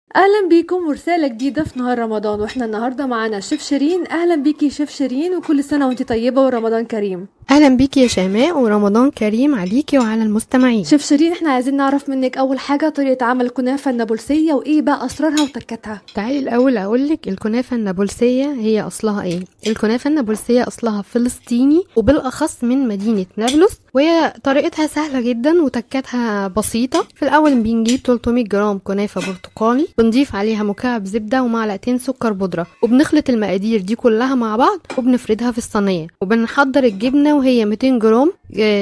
اهلا بيكم ورساله جديده في نهار رمضان، واحنا النهارده معانا شيف شيرين. اهلا بيكي شيف شيرين، وكل سنه وانت طيبه ورمضان كريم. اهلا بيكي يا شيماء، ورمضان كريم عليكي وعلى المستمعين. شيف شيرين، احنا عايزين نعرف منك اول حاجه طريقه عمل الكنافه النابلسيه، وايه بقى اسرارها وتكاتها. تعالي الاول اقولك الكنافه النابلسيه هي اصلها ايه. الكنافه النابلسيه اصلها فلسطيني، وبالاخص من مدينه نابلس، وهي طريقتها سهله جدا وتكاتها بسيطه. في الاول بنجيب 300 جرام كنافه برتقالي، بنضيف عليها مكعب زبده ومعلقتين سكر بودره، وبنخلط المقادير دي كلها مع بعض وبنفردها في الصينيه، وبنحضر الجبنه وهي 200 جرام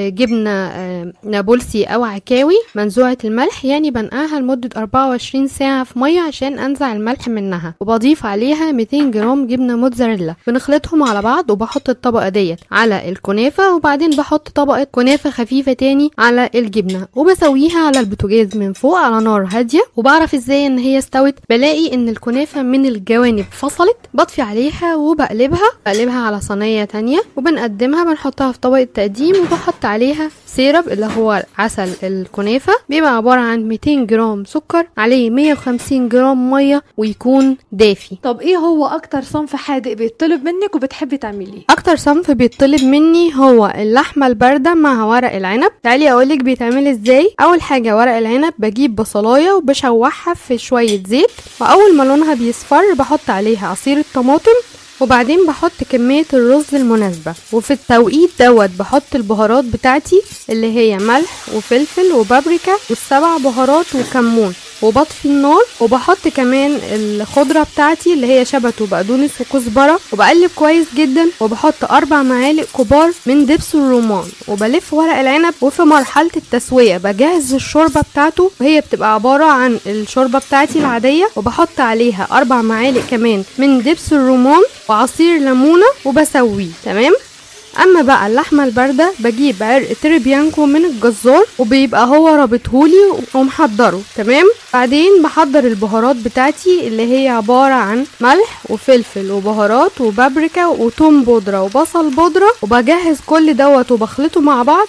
جبنه نابلسي او عكاوي منزوعه الملح، يعني بنقعها لمده 24 ساعه في ميه عشان انزع الملح منها، وبضيف عليها 200 جرام جبنه موتزاريلا. بنخلطهم على بعض، وبحط الطبقه ديت على الكنافه، وبعدين بحط طبقه كنافه خفيفه تاني على الجبنه، وبسويها على البوتاجاز من فوق على نار هاديه. وبعرف ازاي ان هي استوت؟ بلاقي ان الكنافه من الجوانب فصلت، بطفي عليها وبقلبها على صينيه تانية، وبنقدمها بنحطها في طبق التقديم، وبحط عليها سيرب اللي هو عسل الكنافه، بيبقى عباره عن 200 جرام سكر عليه 150 جرام ميه، ويكون دافي. طب ايه هو اكتر صنف حادق بيطلب منك وبتحبي تعمليه؟ اكتر صنف بيطلب مني هو اللحمه البارده مع ورق العنب. تعالي اقولك بيتعمل ازاي. اول حاجه ورق العنب بجيب بصلايه وبشوحها في شويه زيت، واول ما لونها بيصفر بحط عليها عصير الطماطم، وبعدين بحط كمية الرز المناسبة، وفي التوقيت دوت بحط البهارات بتاعتي اللي هي ملح وفلفل وبابريكا والسبع بهارات وكمون، وبطفي النار، وبحط كمان الخضرة بتاعتي اللي هي شبت وبقدونس وكزبرة، وبقلب كويس جدا، وبحط 4 معالق كبار من دبس الرمان، وبلف ورق العنب. وفي مرحلة التسوية بجهز الشوربة بتاعته، وهي بتبقى عبارة عن الشوربة بتاعتي العادية، وبحط عليها 4 معالق كمان من دبس الرمان وعصير ليمونة، وبسويه تمام. اما بقى اللحمه البارده بجيب عرق تريبيانكو من الجزار، وبيبقى هو رابطهولي ومحضره تمام. بعدين بحضر البهارات بتاعتي اللي هي عباره عن ملح وفلفل وبهارات وبابريكا وتوم بودره وبصل بودره، وبجهز كل دوت وبخلطه مع بعض،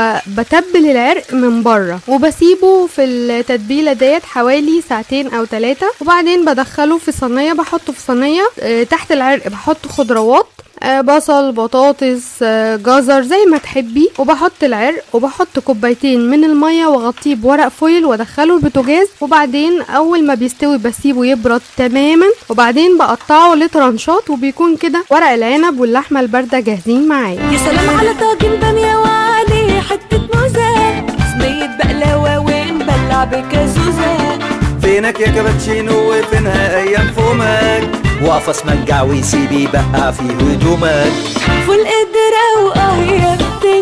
وبتبل العرق من بره، وبسيبه في التتبيله ديت حوالي 2 أو 3 ساعات. وبعدين بدخله في صينيه، بحطه في صينيه تحت العرق بحط خضروات، بصل، بطاطس، جزر زي ما تحبي، وبحط العرق، وبحط كوبايتين من الميه، واغطيه بورق فويل وادخله البوتاجاز. وبعدين اول ما بيستوي بسيبه يبرد تماما، وبعدين بقطعه لترانشات، وبيكون كده ورق العنب واللحمه البارده جاهزين معايا. يا سلام على طاجن باميه وعليه حته موزه، صينيه بقلاوه ونبلع بكازوزه. فينك يا كابتشينو وفينها ايام فومك؟ واقف اسمنجع ويسيب يبقع في هدومك. فول قدرة وقهية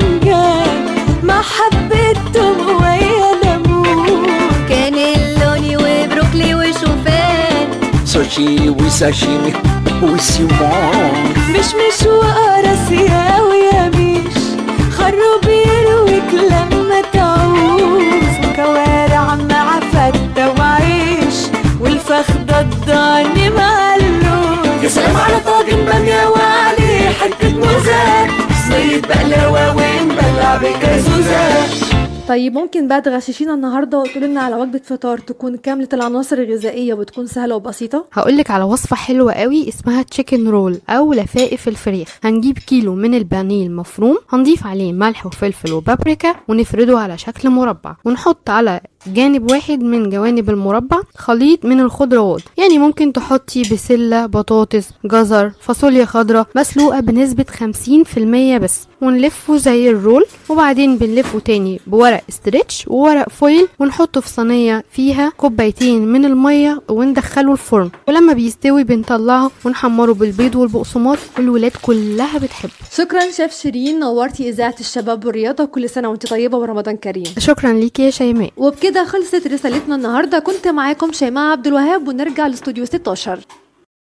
بتنجان مع حبة توم ويا ليمون، كانيلوني وبروكلي وشوفان، سوشي وساشيمي وسيمون، مش وقراصية ويميش، خروب يرويك لما تعوز، كوارع مع فتة وعيش، والفخدة الضاني مع اللوز. يا سلام على طاجن بامية وعليه حتة موزة، صينية بقلاوة ونبلع بكازوزة. طيب ممكن بقى تغششينا النهارده وتقولي لنا على وجبه فطار تكون كامله العناصر الغذائيه وتكون سهله وبسيطه؟ هقولك على وصفه حلوه قوي اسمها تشيكن رول او لفائف الفريخ. هنجيب كيلو من البانيه المفروم، هنضيف عليه ملح وفلفل وبابريكا، ونفرده على شكل مربع، ونحط على جانب واحد من جوانب المربع خليط من الخضروات، يعني ممكن تحطي بسله، بطاطس، جزر، فاصوليا خضراء مسلوقه بنسبه 50% بس، ونلفه زي الرول. وبعدين بنلفه تاني بورق استرتش وورق فويل، ونحطه في صينيه فيها كوبايتين من الميه، وندخله الفرن. ولما بيستوي بنطلعه ونحمره بالبيض والبقسماط، والولاد كلها بتحبه. شكرا شيف شيرين، نورتي اذاعه الشباب والرياضه، وكل سنه وانت طيبه ورمضان كريم. شكرا ليكي يا شيماء. وبكده خلصت رسالتنا النهارده. كنت معاكم شيماء عبد الوهاب، ونرجع لاستوديو 16.